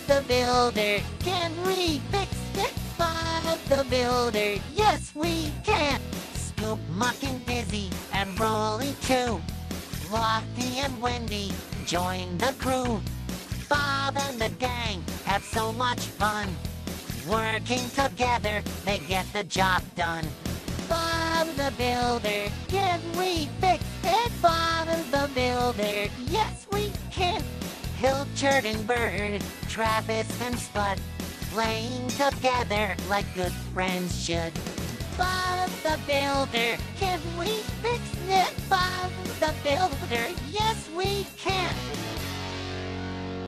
the Builder, can we fix it? Bob the Builder, yes we can. Scoop, Muck, and Busy, and Rolly too. Lofty and Wendy join the crew. Bob and the gang have so much fun. Working together, they get the job done. Bob the Builder, can we fix it? Bob the Builder, yes we can. Pilchard and Bird, Travis and Spud, playing together like good friends should. Bob the Builder, can we fix it? Bob the Builder, yes we can.